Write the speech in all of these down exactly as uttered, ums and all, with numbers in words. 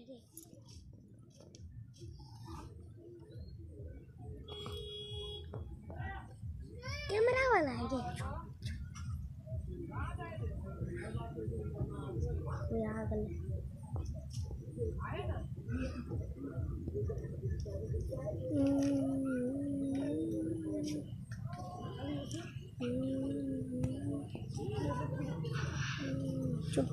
रे। कैमरा वाला है रे। यहाँ गले चुप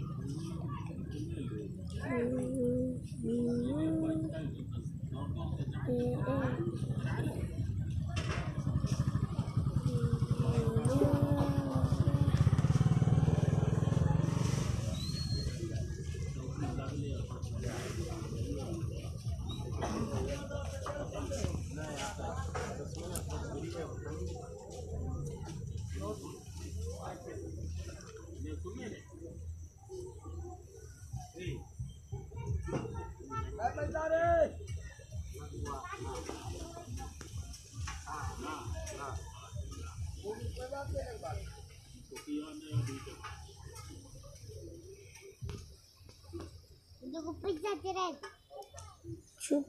देखो पिज्जा तेरा चुप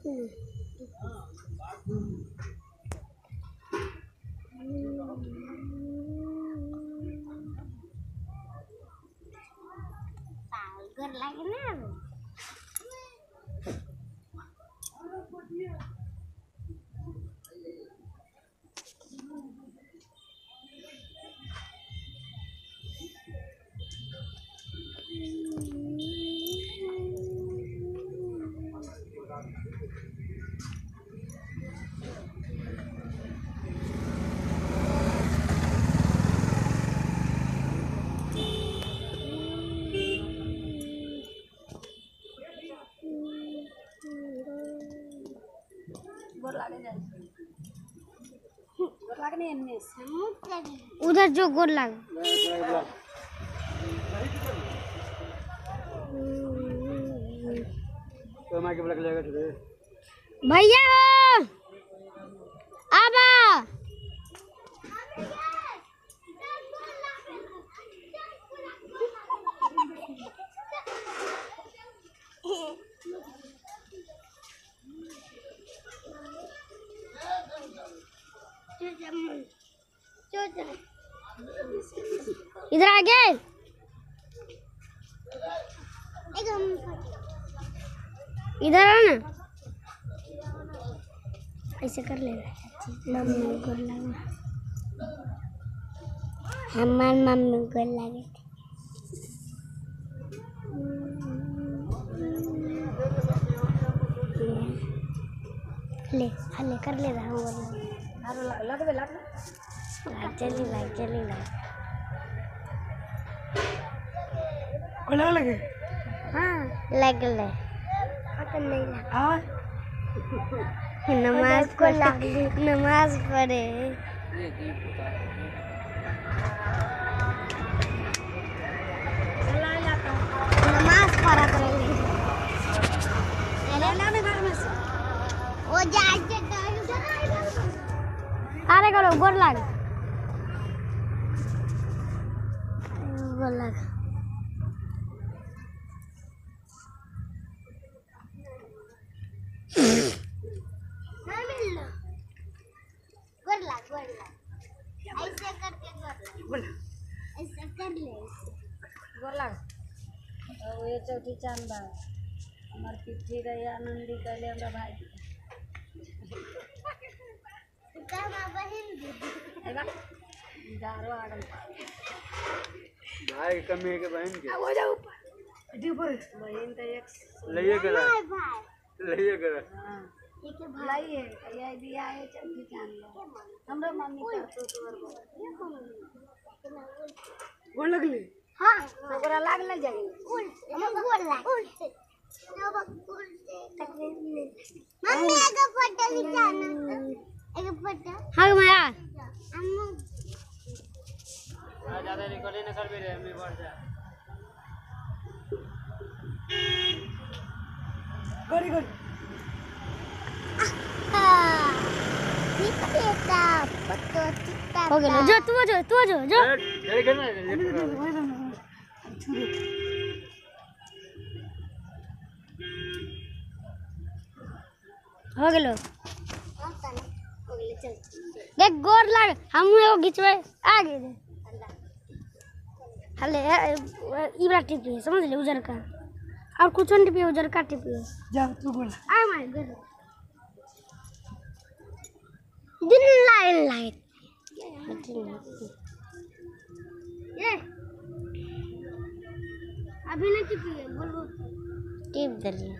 पागल लगे ना उधर जो गोर लग भैया आबा इधर आ गए इधर आ ना ऐसे कर ले मम्मी को लगा हमार मम्मी को लगे ले हले कर ले रहा हूँ लग लग लग चली लग चली लग लग लगे हाँ लग ले हाँ नहीं लग हाँ नमाज पढ़े नमाज पढ़े नमाज पढ़ा करेंगे वो जाके अरे करो गोर लग गोर लग गोर लग गोर लग ऐसे करके गोर लग ऐसे कर ले गोर लग ये चौथी चांद हमार पिठी रही आनंदी कहले हमरा भाई दारो आगल भाई कमी है के बहन के हो जा ऊपर इधर ऊपर बहन तो एक लइए करा लइए करा हां एक भाई है ये दिया है चौथी चांद हमरा मम्मी करतो तोर गोड़ लगले हां ओकरा लागले जाई हम गोर लग मम्मी एक फोटो खिंचाना एक फोटो हां माया अम्मू आ ज्यादा रिकॉर्डिंग न कर बे रे हमें बढ़ जा गोरी गोरी हां ठीक है ता फोटो चित्ता हो गेलो जो तू जो तू जो जो जल्दी करना हो गेलो देख गोर लाग हम एगो घिचबै आ गेल हले इबरा टिपी समझ ले उजर का और कुछ नहीं टिपी उजर का टिपी जा तू बोल आ माय गॉड दिन लाइन लाइट ये अभी नहीं टिपी है बोलो टिप दलिए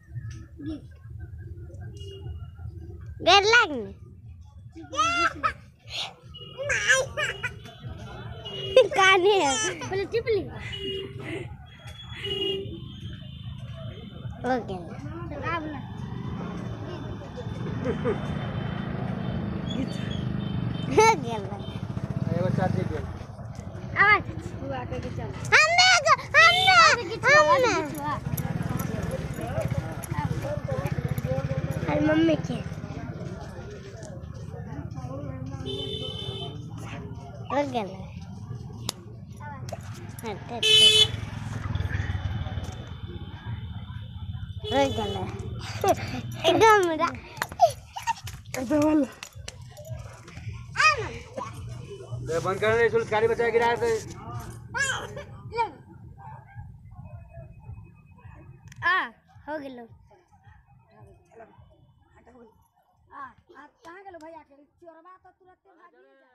गैर लागने काने पहले टिप ली हो गया चल आ बोला हो गया एगो चाची के आवाज तू आके के चल हमने हमने हमने अरे मम्मी के हो गया हाँ हो गया एकदम रा ऐसा बोल दे बंद कर दे सुल गाड़ी बचा गिरा दे आ हो गेलो आ आ कहां गेलो भैया के चोरबा तो तुरंत भागी